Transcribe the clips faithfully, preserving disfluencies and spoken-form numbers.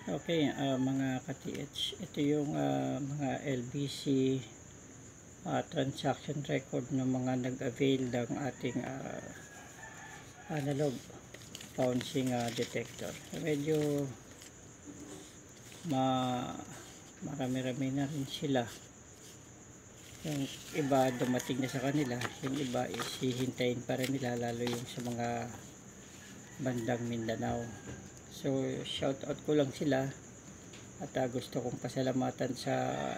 Okay, ah, mga ka-T H, ito yung ah, mga L B C ah, transaction record ng mga nag-avail ng ating ah, analog bouncing ah, detector. Medyo ma marami-rami na rin sila. Yung iba dumating na sa kanila, yung iba is hihintayin pa rin nila, lalo yung sa mga bandang Mindanao. So shout out ko lang sila at uh, gusto kong pasalamatan sa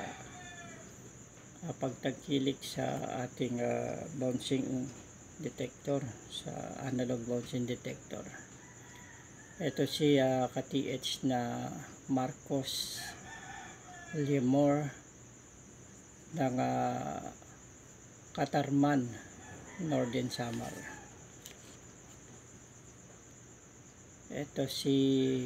uh, pagtangkilik sa ating uh, bouncing detector, sa analog bouncing detector. Ito si uh, ka-T H na Marcos Limor ng uh, Katarman, Northern Samar. Ito si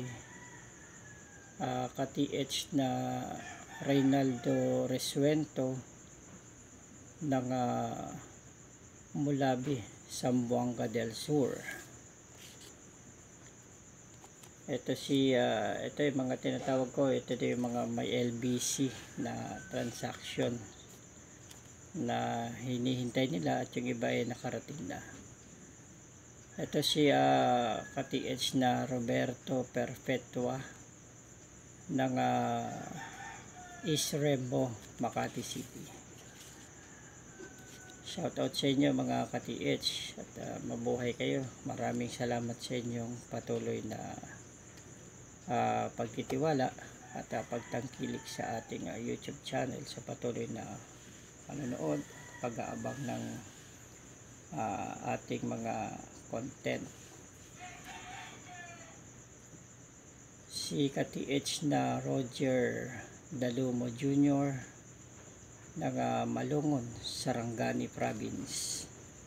uh, ka-T H na Reynaldo Resuento ng uh, Mulabi, Zamboanga del Sur. Ito si uh, ito yung mga tinatawag ko, ito yung mga may L B C na transaction na hinihintay nila at yung iba ay nakarating na. Ito si uh, ka-T H na Roberto Perpetua ng uh, East Remo, Makati City. Shoutout sa inyo mga ka-T H at uh, mabuhay kayo. Maraming salamat sa inyong patuloy na uh, pagtitiwala at uh, pagtangkilik sa ating uh, YouTube channel, sa patuloy na panonood, pag-aabang ng uh, ating mga content. Si ka-T H na Roger Dalumo Junior ng uh, Malungon, Sarangani Province.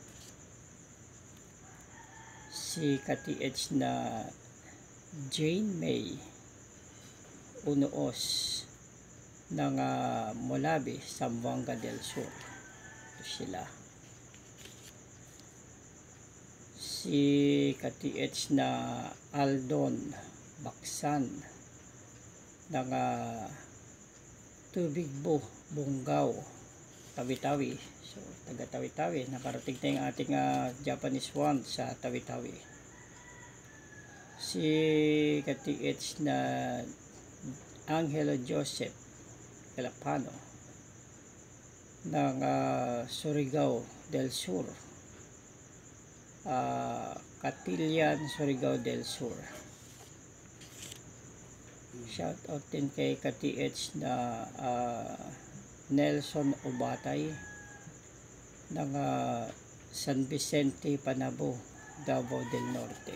Si ka-T H na Jane May Unoos ng uh, Molabi, Zamboanga del Sur. Ito sila. Si ka-T H na Aldon Baksan ng uh, Tubigbo, Bungaw, Tawi-Tawi. So taga Tawi-Tawi, nakarating na yung ating uh, Japanese wand sa Tawi-Tawi. Si ka-T H na Angelo Joseph Calapano ng uh, Surigao del Sur, uh, Katilian, Surigao del Sur. Shout out din kay ka-T H na uh, Nelson Obatay ng uh, San Vicente, Panabo, Davao del Norte.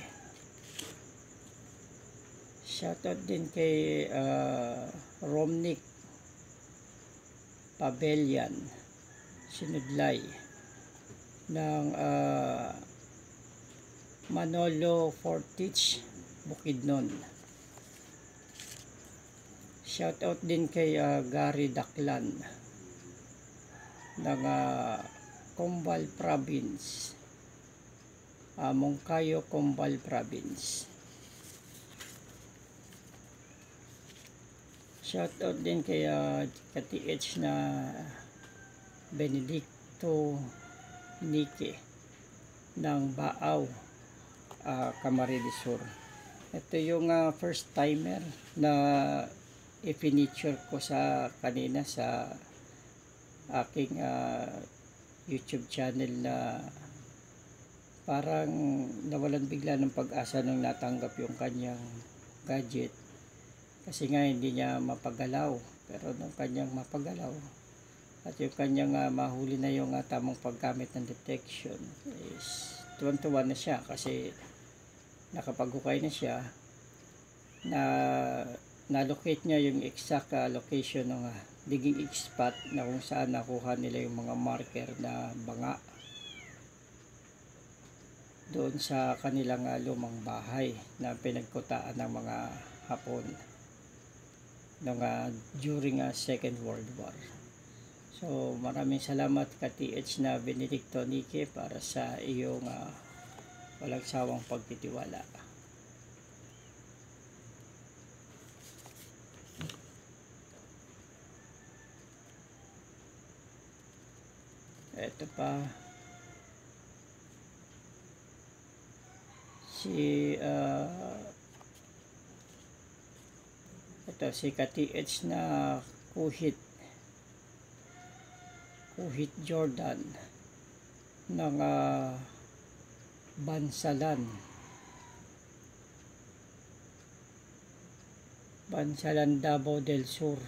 Shout out din kay uh, Romnick Pabelian Sinudlay ng uh, Manolo Fortich, Bukidnon. Shout out din kay uh, Gary Daklan ng uh, Combal Province, uh, Moncayo, Combal Province. Shout out din kay uh, ka-T H na Benedicto Nike ng Baaw, uh, Camarines Sur. Ito yung uh, first timer na i-feature ko sa kanina sa aking uh, YouTube channel, na parang nawalan bigla ng pag-asa nung natanggap yung kanyang gadget, kasi nga hindi niya mapagalaw. Pero nung kanyang mapagalaw at yung kanyang uh, mahuli na yung uh, tamang paggamit ng detection, is tuwan-tuwa na siya kasi nakapaghukay na siya, na na-locate niya yung exact uh, location ng uh, digging spot na kung saan nakuha nila yung mga marker na banga doon sa kanilang uh, lumang bahay na pinagkutaan ng mga Hapon nung, uh, during uh, Second World War. So maraming salamat ka-T H na Benedicto Nike para sa iyong uh, walang sawang pagtitiwala. Ito pa si uh, ito si K T H na kuhit kuhit Jordan ng uh, Bansalan Bansalan Davao del Sur.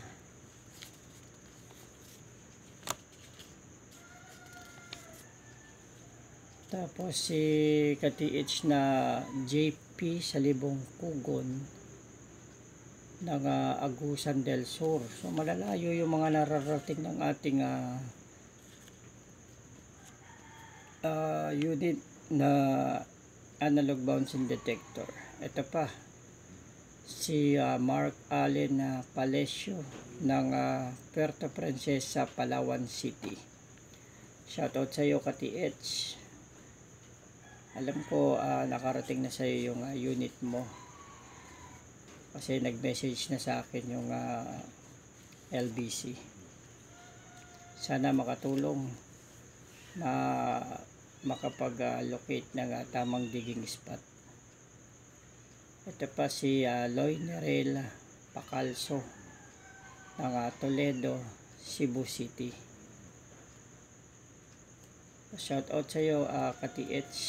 Tapos si K T H na J P sa Libong Kugon ng uh, Agusan del Sur. So malalayo yung mga nararating ng ating uh, uh, unit na analog bouncing detector. Ito pa si uh, Mark Allen uh, Palesio ng uh, Puerto Princesa, Palawan City. Shoutout sa iyo, K T H. Alam ko uh, nakarating na sa iyo yung uh, unit mo kasi nag-message na sa akin yung uh, L B C. Sana makatulong na makapag-locate ng uh, tamang digging spot. Ito pa si uh, Loy Nerel Pacalso ng uh, Toledo, Cebu City. Shout out sa iyo, uh, K T H.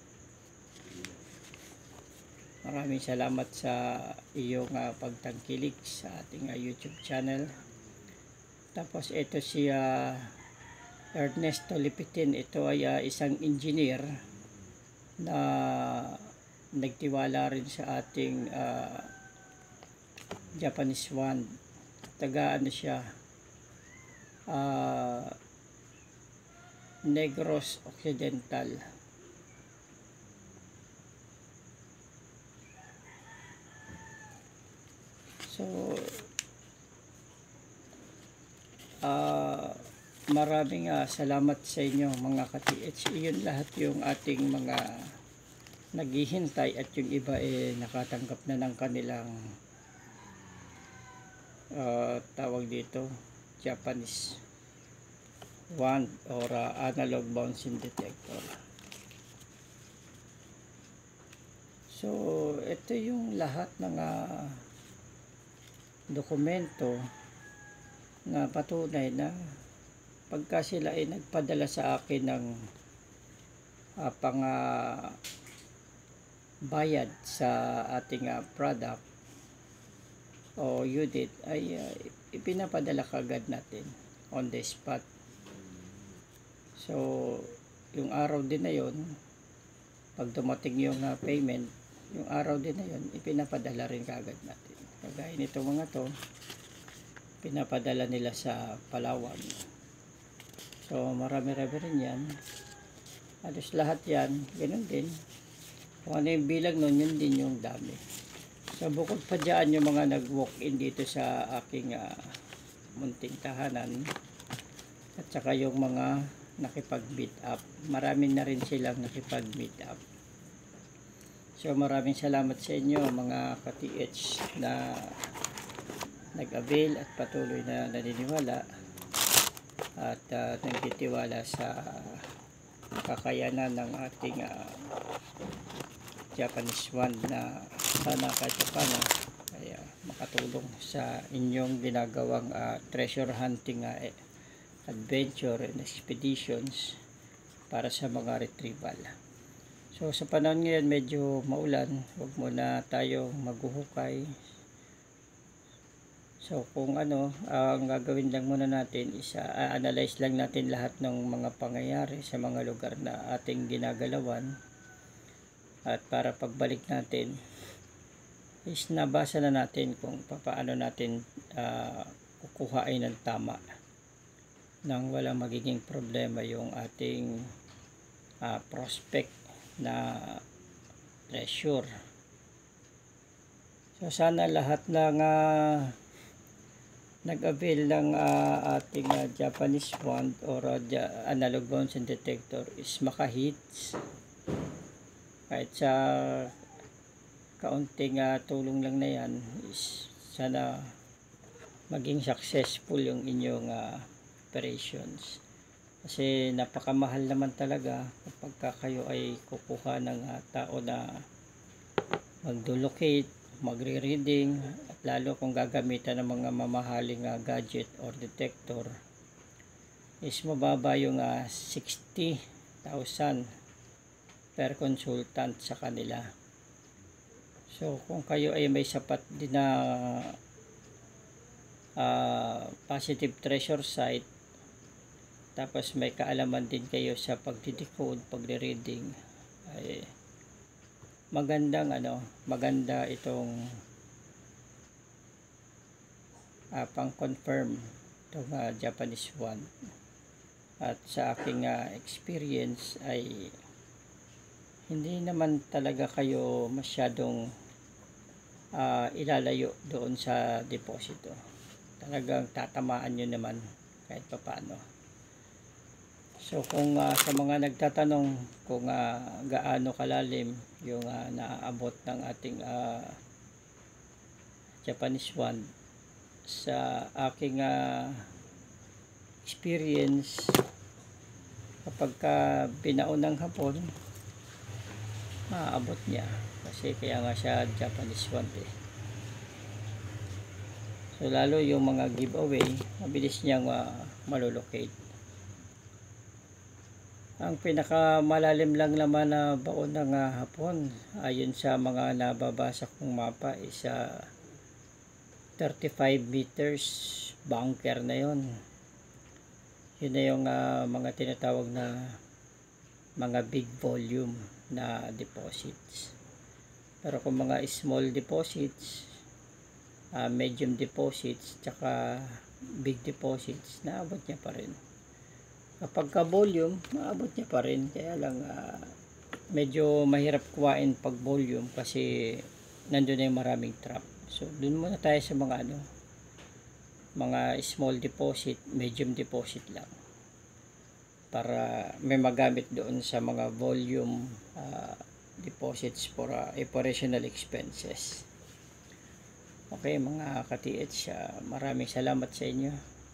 Maraming salamat sa iyong uh, pagtangkilik sa ating uh, YouTube channel. Tapos ito si uh, Ernesto Lipitin. Ito ay uh, isang engineer na nagtiwala rin sa ating uh, Japanese wand. Taga ano siya, uh, Negros Occidental. So uh, maraming uh, salamat sa inyo mga K T H. Iyon lahat yung ating mga naghihintay at yung iba eh nakatanggap na ng kanilang uh, tawag dito Japanese wand or uh, analog bouncing detector. So ito yung lahat ng uh, dokumento na patunay na pagka sila ay nagpadala sa akin ng uh, pang uh, bayad sa ating uh, product o unit ay uh, ipinapadala kagad natin on the spot. So yung araw din na yon, pag dumating yung uh, payment, yung araw din na yon ipinapadala rin kagad natin. Kagaya nito mga to, pinapadala nila sa Palawan. So marami-rami rin yan. Halos lahat yan, ganun din. Kung ano yung bilang nun, yun din yung dami. So bukod pa dyan yung mga nag-walk-in dito sa aking uh, munting tahanan at saka yung mga nakipag-meet up. Marami na rin silang nakipag-meet up. So maraming salamat sa inyo mga K T H na nag-avail at patuloy na naniniwala at uh, nagtitiwala sa kakayanan ng ating uh, Japanese wand na sana kahit paano ay uh, makatulong sa inyong ginagawang uh, treasure hunting uh, adventure and expeditions para sa mga retrieval. So sa panahon ngayon medyo maulan, huwag muna tayo maghuhukay. So kung ano, ang gagawin lang muna natin is uh, analyze lang natin lahat ng mga pangyayari sa mga lugar na ating ginagalawan. At para pagbalik natin is nabasa na natin kung paano natin uh, kukuhain ng tama nang walang magiging problema yung ating uh, prospect na treasure. So sana lahat ng uh, nag-avail ng uh, ating uh, Japanese wand or uh, analog bouncing detector is maka-hits kahit sa kaunting uh, tulong lang na yan. Is sana maging successful yung inyong uh, operations. Kasi napakamahal naman talaga kapag ka kayo ay kukuha ng uh, tao na magdo-locate, magre-reading, at lalo kung gagamitan ng mga mamahaling uh, gadget or detector, is mababa yung uh, sixty thousand per consultant sa kanila. So kung kayo ay may sapat din na uh, positive treasure site, tapos may kaalaman din kayo sa pagdidecode, pagre-reading, ay magandang ano, maganda itong uh, pang-confirm itong uh, Japanese one. At sa aking uh, experience ay hindi naman talaga kayo masyadong uh, ilalayo doon sa deposito. Talagang tatamaan nyo naman kahit papaano. So kung uh, sa mga nagtatanong kung uh, gaano kalalim yung uh, naaabot ng ating uh, Japanese one, sa aking uh, experience, kapag ka binaon ng hapon, maaabot niya, kasi kaya nga siya Japanese one eh. So lalo yung mga giveaway, mabilis niyang uh, malolocate. Ang pinakamalalim lang naman na baon ng uh, hapon, ayon sa mga nababasa kong mapa, is uh, thirty-five meters bunker na yon. Yun na yung uh, mga tinatawag na mga big volume na deposits. Pero kung mga small deposits, uh, medium deposits, tsaka big deposits, naabot niya pa rin. Kapag ka volume, maabot niya pa rin. Kaya lang uh, medyo mahirap kuwain pag volume kasi nandun na yung maraming trap. So dun muna tayo sa mga ano, mga small deposit, medium deposit lang, para may magamit doon sa mga volume uh, deposits for uh, operational expenses. Okay mga ka-T H, uh, maraming salamat sa inyo.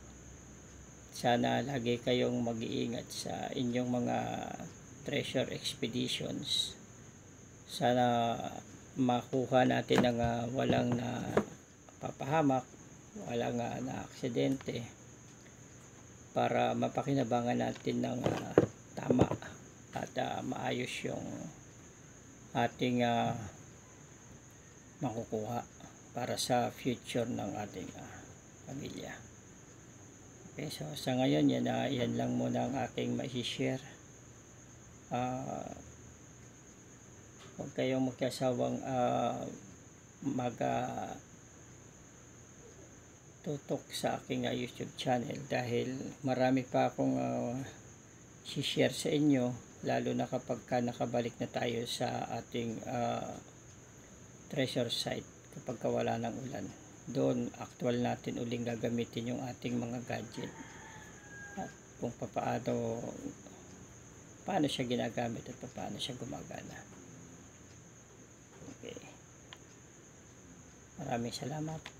Sana lagi kayong mag-iingat sa inyong mga treasure expeditions. Sana makuha natin ng uh, walang na papahamak, walang uh, na aksidente, para mapakinabangan natin ng uh, tama at uh, maayos yung ating uh, makukuha para sa future ng ating uh, pamilya. Okay, so sa ngayon yan, uh, yan lang muna ang aking mai-share. Uh, huwag kayong magkasawang uh, mag uh, tutok sa aking uh, YouTube channel, dahil marami pa akong uh, share sa inyo, lalo na kapag ka nakabalik na tayo sa ating uh, treasure site kapag wala ng ulan. Doon actual natin uling gagamitin yung ating mga gadget at kung paano paano siya ginagamit at paano siya gumagana. Okay, maraming salamat.